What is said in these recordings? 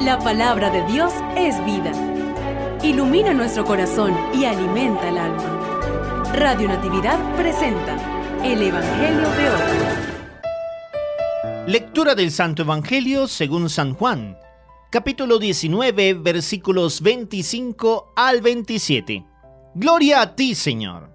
La palabra de Dios es vida. Ilumina nuestro corazón y alimenta el alma. Radio Natividad presenta el Evangelio de hoy. Lectura del Santo Evangelio según San Juan, capítulo 19, versículos 25 al 27. Gloria a ti, Señor.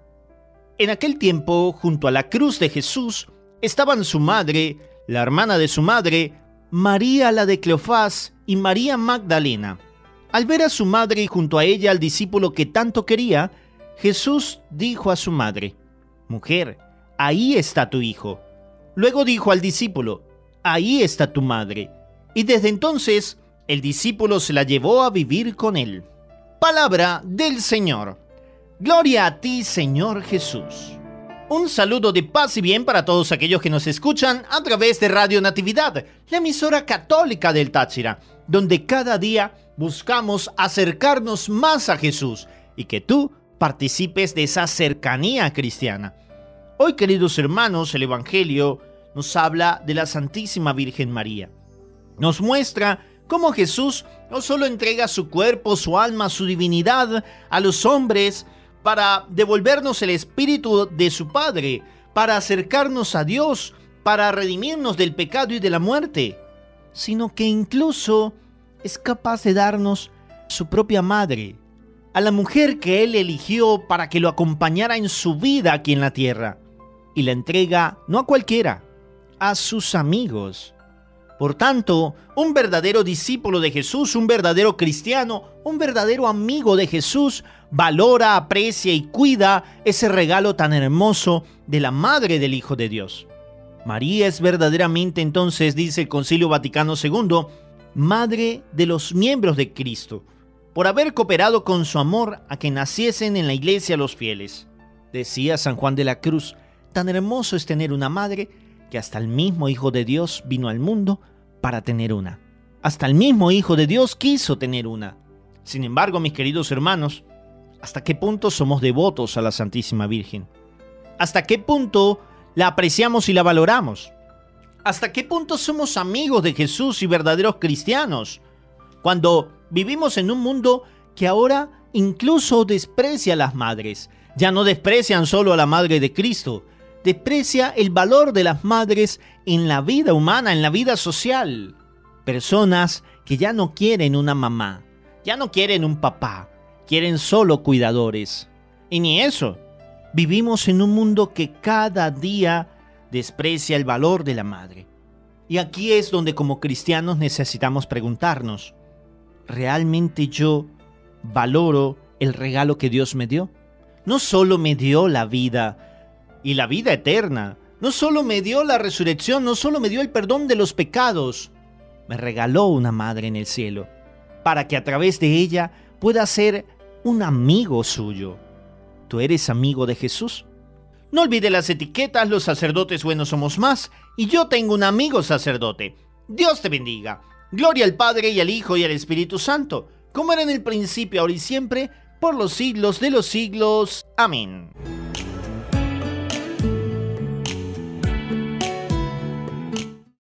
En aquel tiempo, junto a la cruz de Jesús, estaban su madre, la hermana de su madre, María la de Cleofás y María Magdalena. Al ver a su madre y junto a ella al discípulo que tanto quería, Jesús dijo a su madre: «Mujer, ahí está tu hijo». Luego dijo al discípulo: «Ahí está tu madre». Y desde entonces el discípulo se la llevó a vivir con él. Palabra del Señor. Gloria a ti, Señor Jesús. Un saludo de paz y bien para todos aquellos que nos escuchan a través de Radio Natividad, la emisora católica del Táchira, donde cada día buscamos acercarnos más a Jesús y que tú participes de esa cercanía cristiana. Hoy, queridos hermanos, el Evangelio nos habla de la Santísima Virgen María. Nos muestra cómo Jesús no solo entrega su cuerpo, su alma, su divinidad a los hombres para devolvernos el espíritu de su Padre, para acercarnos a Dios, para redimirnos del pecado y de la muerte, sino que incluso es capaz de darnos su propia madre, a la mujer que Él eligió para que lo acompañara en su vida aquí en la tierra, y la entrega no a cualquiera, a sus amigos. Por tanto, un verdadero discípulo de Jesús, un verdadero cristiano, un verdadero amigo de Jesús, valora, aprecia y cuida ese regalo tan hermoso de la Madre del Hijo de Dios. María es verdaderamente, entonces, dice el Concilio Vaticano II, Madre de los miembros de Cristo, por haber cooperado con su amor a que naciesen en la Iglesia los fieles. Decía San Juan de la Cruz: tan hermoso es tener una madre que hasta el mismo Hijo de Dios vino al mundo para tener una. Hasta el mismo Hijo de Dios quiso tener una. Sin embargo, mis queridos hermanos, ¿hasta qué punto somos devotos a la Santísima Virgen? ¿Hasta qué punto la apreciamos y la valoramos? ¿Hasta qué punto somos amigos de Jesús y verdaderos cristianos? Cuando vivimos en un mundo que ahora incluso desprecia a las madres. Ya no desprecian solo a la Madre de Cristo, desprecia el valor de las madres en la vida humana, en la vida social. Personas que ya no quieren una mamá, ya no quieren un papá, quieren solo cuidadores. Y ni eso. Vivimos en un mundo que cada día desprecia el valor de la madre. Y aquí es donde como cristianos necesitamos preguntarnos: ¿realmente yo valoro el regalo que Dios me dio? No solo me dio la vida y la vida eterna, no solo me dio la resurrección, no solo me dio el perdón de los pecados, me regaló una madre en el cielo, para que a través de ella pueda ser un amigo suyo. ¿Tú eres amigo de Jesús? No olvide las etiquetas: los sacerdotes buenos somos más, y yo tengo un amigo sacerdote. Dios te bendiga. Gloria al Padre y al Hijo y al Espíritu Santo, como era en el principio, ahora y siempre, por los siglos de los siglos. Amén.